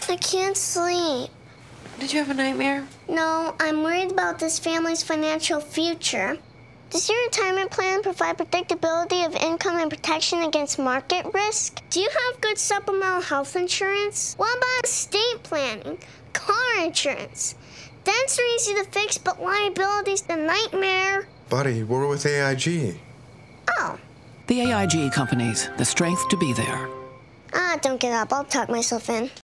I can't sleep. Did you have a nightmare? No, I'm worried about this family's financial future. Does your retirement plan provide predictability of income and protection against market risk? Do you have good supplemental health insurance? What about estate planning, car insurance? Dents are easy to fix, but liability's the nightmare. Buddy, we're with AIG. Oh. The AIG companies, the strength to be there. Don't get up. I'll talk myself in.